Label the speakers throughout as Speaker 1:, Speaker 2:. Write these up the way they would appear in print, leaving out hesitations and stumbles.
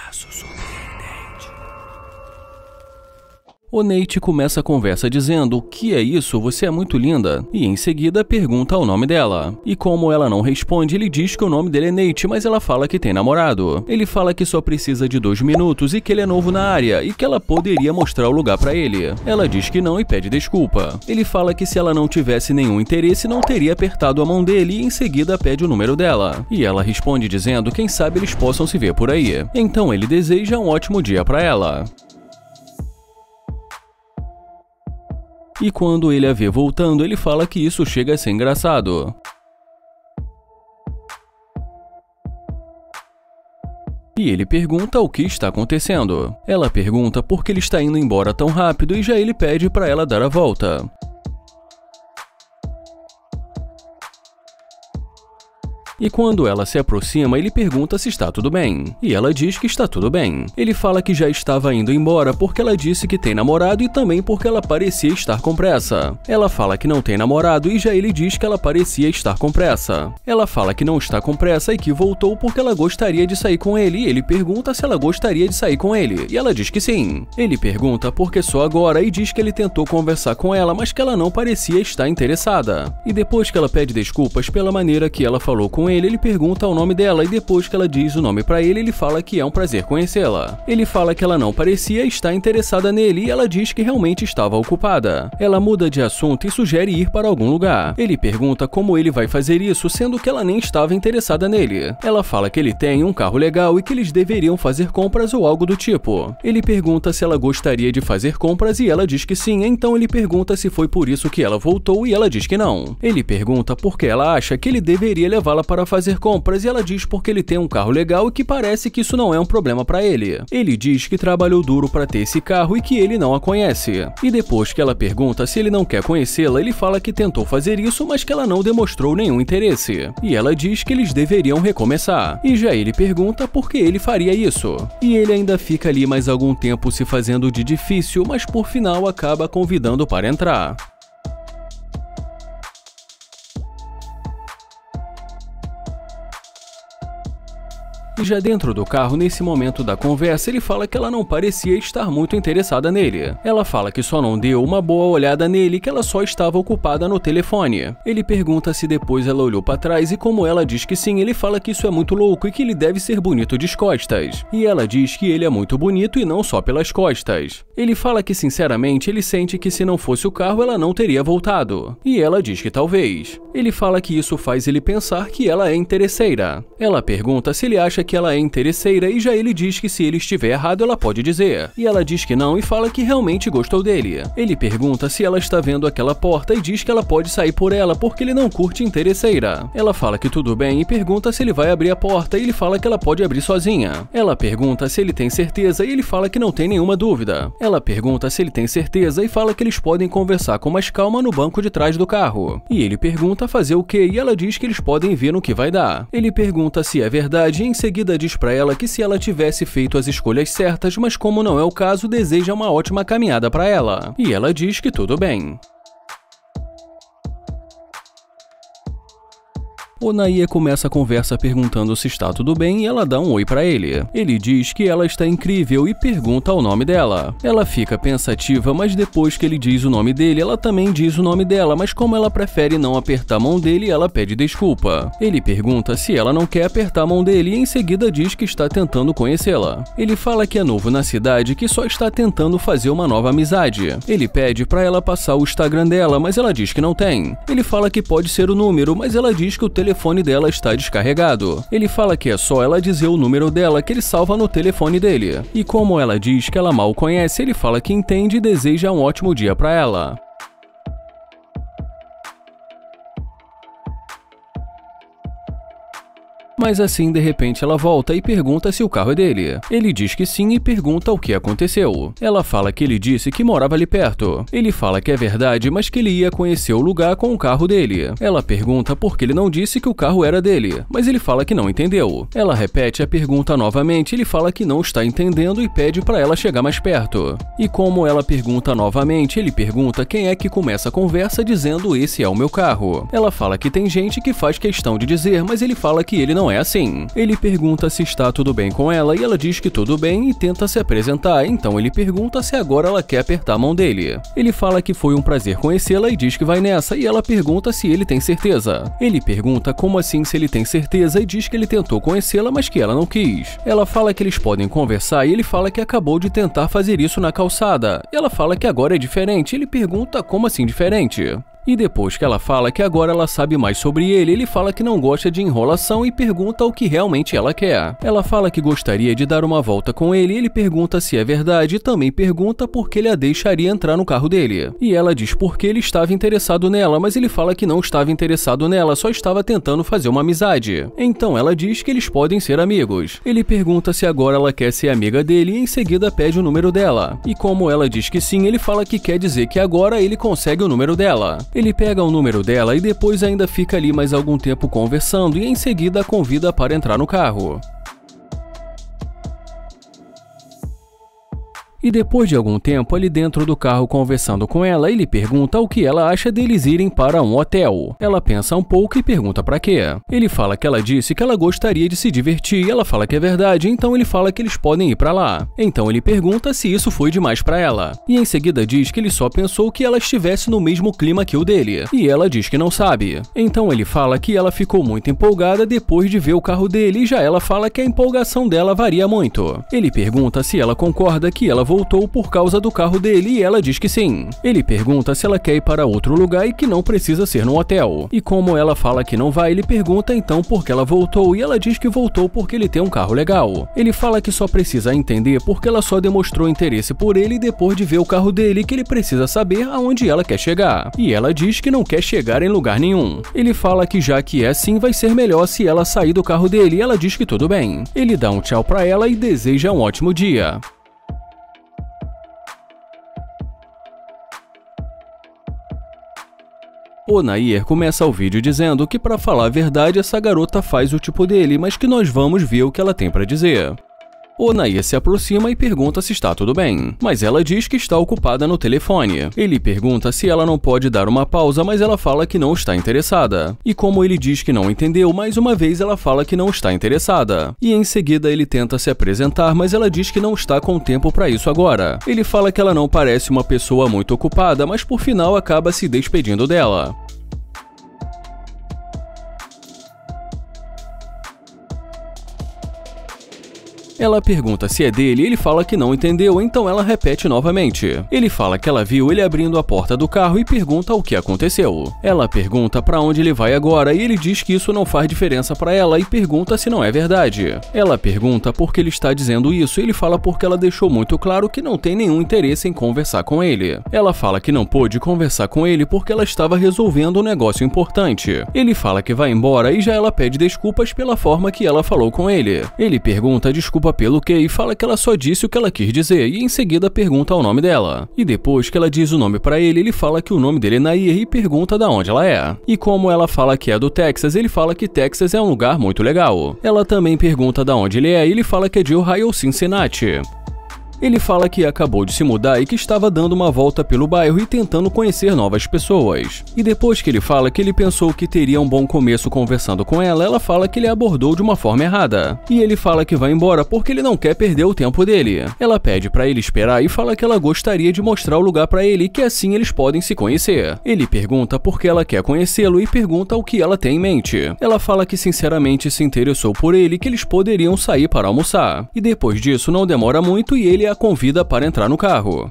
Speaker 1: O Nate começa a conversa dizendo: "O que é isso? Você é muito linda." E em seguida pergunta o nome dela. E como ela não responde, ele diz que o nome dele é Nate, mas ela fala que tem namorado. Ele fala que só precisa de 2 minutos e que ele é novo na área e que ela poderia mostrar o lugar pra ele. Ela diz que não e pede desculpa. Ele fala que se ela não tivesse nenhum interesse, não teria apertado a mão dele e em seguida pede o número dela. E ela responde dizendo: "Quem sabe eles possam se ver por aí." Então ele deseja um ótimo dia pra ela. E quando ele a vê voltando, ele fala que isso chega a ser engraçado. E ele pergunta o que está acontecendo. Ela pergunta por que ele está indo embora tão rápido e já ele pede para ela dar a volta. E quando ela se aproxima, ele pergunta se está tudo bem. E ela diz que está tudo bem. Ele fala que já estava indo embora porque ela disse que tem namorado e também porque ela parecia estar com pressa. Ela fala que não tem namorado e já ele diz que ela parecia estar com pressa. Ela fala que não está com pressa e que voltou porque ela gostaria de sair com ele. E ele pergunta se ela gostaria de sair com ele. E ela diz que sim. Ele pergunta por que só agora e diz que ele tentou conversar com ela, mas que ela não parecia estar interessada. E depois que ela pede desculpas pela maneira que ela falou com ele pergunta o nome dela e depois que ela diz o nome pra ele fala que é um prazer conhecê-la. Ele fala que ela não parecia estar interessada nele e ela diz que realmente estava ocupada. Ela muda de assunto e sugere ir para algum lugar. Ele pergunta como ele vai fazer isso, sendo que ela nem estava interessada nele. Ela fala que ele tem um carro legal e que eles deveriam fazer compras ou algo do tipo. Ele pergunta se ela gostaria de fazer compras e ela diz que sim, então ele pergunta se foi por isso que ela voltou e ela diz que não. Ele pergunta por que ela acha que ele deveria levá-la para fazer compras e ela diz porque ele tem um carro legal e que parece que isso não é um problema para ele. Ele diz que trabalhou duro para ter esse carro e que ele não a conhece. E depois que ela pergunta se ele não quer conhecê-la, ele fala que tentou fazer isso, mas que ela não demonstrou nenhum interesse. E ela diz que eles deveriam recomeçar. E já ele pergunta por que ele faria isso. E ele ainda fica ali mais algum tempo se fazendo de difícil, mas por final acaba convidando para entrar. E já dentro do carro, nesse momento da conversa, ele fala que ela não parecia estar muito interessada nele. Ela fala que só não deu uma boa olhada nele e que ela só estava ocupada no telefone. Ele pergunta se depois ela olhou para trás e como ela diz que sim, ele fala que isso é muito louco e que ele deve ser bonito de costas. E ela diz que ele é muito bonito e não só pelas costas. Ele fala que sinceramente ele sente que se não fosse o carro ela não teria voltado. E ela diz que talvez. Ele fala que isso faz ele pensar que ela é interesseira. Ela pergunta se ele acha que ela é interesseira e já ele diz que se ele estiver errado ela pode dizer. E ela diz que não e fala que realmente gostou dele. Ele pergunta se ela está vendo aquela porta e diz que ela pode sair por ela porque ele não curte interesseira. Ela fala que tudo bem e pergunta se ele vai abrir a porta e ele fala que ela pode abrir sozinha. Ela pergunta se ele tem certeza e ele fala que não tem nenhuma dúvida. Ela pergunta se ele tem certeza e fala que eles podem conversar com mais calma no banco de trás do carro. E ele pergunta fazer o quê e ela diz que eles podem ver no que vai dar. Ele pergunta se é verdade e em seguida diz pra ela que se ela tivesse feito as escolhas certas, mas como não é o caso, deseja uma ótima caminhada pra ela. E ela diz que tudo bem. O Naie começa a conversa perguntando se está tudo bem e ela dá um oi pra ele. Ele diz que ela está incrível e pergunta o nome dela. Ela fica pensativa, mas depois que ele diz o nome dele, ela também diz o nome dela, mas como ela prefere não apertar a mão dele, ela pede desculpa. Ele pergunta se ela não quer apertar a mão dele e em seguida diz que está tentando conhecê-la. Ele fala que é novo na cidade e que só está tentando fazer uma nova amizade. Ele pede pra ela passar o Instagram dela, mas ela diz que não tem. Ele fala que pode ser o número, mas ela diz que o telefone dela está descarregado. Ele fala que é só ela dizer o número dela que ele salva no telefone dele. E como ela diz que ela mal conhece, ele fala que entende e deseja um ótimo dia para ela. Mas assim, de repente, ela volta e pergunta se o carro é dele. Ele diz que sim e pergunta o que aconteceu. Ela fala que ele disse que morava ali perto. Ele fala que é verdade, mas que ele ia conhecer o lugar com o carro dele. Ela pergunta por que ele não disse que o carro era dele, mas ele fala que não entendeu. Ela repete a pergunta novamente, ele fala que não está entendendo e pede para ela chegar mais perto. E como ela pergunta novamente, ele pergunta quem é que começa a conversa dizendo esse é o meu carro. Ela fala que tem gente que faz questão de dizer, mas ele fala que ele não é é assim. Ele pergunta se está tudo bem com ela e ela diz que tudo bem e tenta se apresentar, então ele pergunta se agora ela quer apertar a mão dele. Ele fala que foi um prazer conhecê-la e diz que vai nessa, e ela pergunta se ele tem certeza. Ele pergunta como assim se ele tem certeza e diz que ele tentou conhecê-la, mas que ela não quis. Ela fala que eles podem conversar e ele fala que acabou de tentar fazer isso na calçada. Ela fala que agora é diferente, ele pergunta como assim diferente? E depois que ela fala que agora ela sabe mais sobre ele, ele fala que não gosta de enrolação e pergunta o que realmente ela quer. Ela fala que gostaria de dar uma volta com ele e ele pergunta se é verdade e também pergunta por que ele a deixaria entrar no carro dele. E ela diz por que ele estava interessado nela, mas ele fala que não estava interessado nela, só estava tentando fazer uma amizade. Então ela diz que eles podem ser amigos. Ele pergunta se agora ela quer ser amiga dele e em seguida pede o número dela. E como ela diz que sim, ele fala que quer dizer que agora ele consegue o número dela. Ele pega o número dela e depois ainda fica ali mais algum tempo conversando e em seguida a convida para entrar no carro. E depois de algum tempo ali dentro do carro conversando com ela, ele pergunta o que ela acha deles irem para um hotel. Ela pensa um pouco e pergunta pra quê. Ele fala que ela disse que ela gostaria de se divertir e ela fala que é verdade, então ele fala que eles podem ir pra lá. Então ele pergunta se isso foi demais pra ela. E em seguida diz que ele só pensou que ela estivesse no mesmo clima que o dele. E ela diz que não sabe. Então ele fala que ela ficou muito empolgada depois de ver o carro dele e já ela fala que a empolgação dela varia muito. Ele pergunta se ela concorda que ela voltou por causa do carro dele e ela diz que sim. Ele pergunta se ela quer ir para outro lugar e que não precisa ser no hotel. E como ela fala que não vai, ele pergunta então por que ela voltou e ela diz que voltou porque ele tem um carro legal. Ele fala que só precisa entender porque ela só demonstrou interesse por ele depois de ver o carro dele e que ele precisa saber aonde ela quer chegar. E ela diz que não quer chegar em lugar nenhum. Ele fala que já que é assim, vai ser melhor se ela sair do carro dele e ela diz que tudo bem. Ele dá um tchau pra ela e deseja um ótimo dia. O Nair começa o vídeo dizendo que, para falar a verdade, essa garota faz o tipo dele, mas que nós vamos ver o que ela tem para dizer. O Nair se aproxima e pergunta se está tudo bem, mas ela diz que está ocupada no telefone. Ele pergunta se ela não pode dar uma pausa, mas ela fala que não está interessada. E como ele diz que não entendeu, mais uma vez ela fala que não está interessada. E em seguida ele tenta se apresentar, mas ela diz que não está com tempo para isso agora. Ele fala que ela não parece uma pessoa muito ocupada, mas por final acaba se despedindo dela. Ela pergunta se é dele e ele fala que não entendeu, então ela repete novamente. Ele fala que ela viu ele abrindo a porta do carro e pergunta o que aconteceu. Ela pergunta para onde ele vai agora e ele diz que isso não faz diferença para ela e pergunta se não é verdade. Ela pergunta por que ele está dizendo isso e ele fala porque ela deixou muito claro que não tem nenhum interesse em conversar com ele. Ela fala que não pôde conversar com ele porque ela estava resolvendo um negócio importante. Ele fala que vai embora e já ela pede desculpas pela forma que ela falou com ele. Ele pergunta desculpa pelo que e fala que ela só disse o que ela quis dizer e em seguida pergunta o nome dela. E depois que ela diz o nome pra ele, ele fala que o nome dele é Nair e pergunta da onde ela é. E como ela fala que é do Texas, ele fala que Texas é um lugar muito legal. Ela também pergunta da onde ele é e ele fala que é de Ohio, Cincinnati. Ele fala que acabou de se mudar e que estava dando uma volta pelo bairro e tentando conhecer novas pessoas. E depois que ele fala que ele pensou que teria um bom começo conversando com ela, ela fala que ele a abordou de uma forma errada. E ele fala que vai embora porque ele não quer perder o tempo dele. Ela pede pra ele esperar e fala que ela gostaria de mostrar o lugar pra ele e que assim eles podem se conhecer. Ele pergunta por que ela quer conhecê-lo e pergunta o que ela tem em mente. Ela fala que sinceramente se interessou por ele e que eles poderiam sair para almoçar. E depois disso não demora muito e ele a convida para entrar no carro.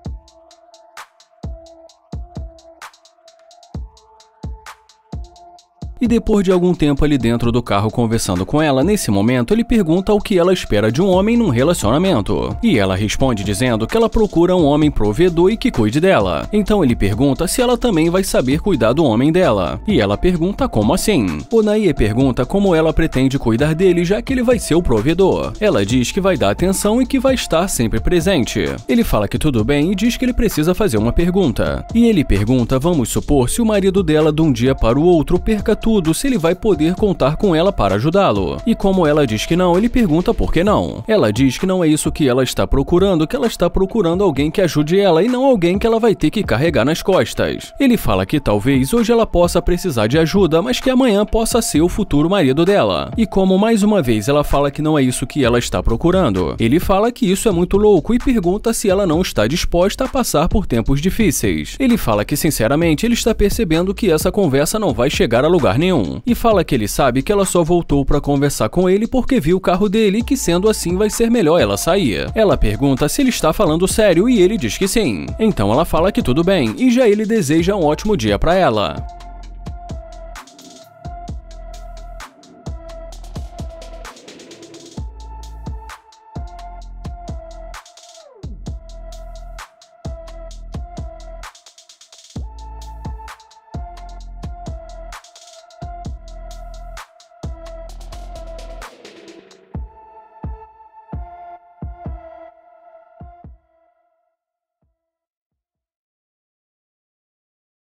Speaker 1: E depois de algum tempo ali dentro do carro conversando com ela, nesse momento ele pergunta o que ela espera de um homem num relacionamento. E ela responde dizendo que ela procura um homem provedor e que cuide dela. Então ele pergunta se ela também vai saber cuidar do homem dela. E ela pergunta como assim. O Nair pergunta como ela pretende cuidar dele já que ele vai ser o provedor. Ela diz que vai dar atenção e que vai estar sempre presente. Ele fala que tudo bem e diz que ele precisa fazer uma pergunta. E ele pergunta, vamos supor, se o marido dela de um dia para o outro perca tudo tudo se ele vai poder contar com ela para ajudá-lo. E como ela diz que não, ele pergunta por que não. Ela diz que não é isso que ela está procurando, que ela está procurando alguém que ajude ela e não alguém que ela vai ter que carregar nas costas. Ele fala que talvez hoje ela possa precisar de ajuda, mas que amanhã possa ser o futuro marido dela. E como mais uma vez ela fala que não é isso que ela está procurando, ele fala que isso é muito louco e pergunta se ela não está disposta a passar por tempos difíceis. Ele fala que sinceramente ele está percebendo que essa conversa não vai chegar a lugar nenhum. E fala que ele sabe que ela só voltou para conversar com ele porque viu o carro dele e que sendo assim vai ser melhor ela sair. Ela pergunta se ele está falando sério e ele diz que sim. Então ela fala que tudo bem e já ele deseja um ótimo dia para ela.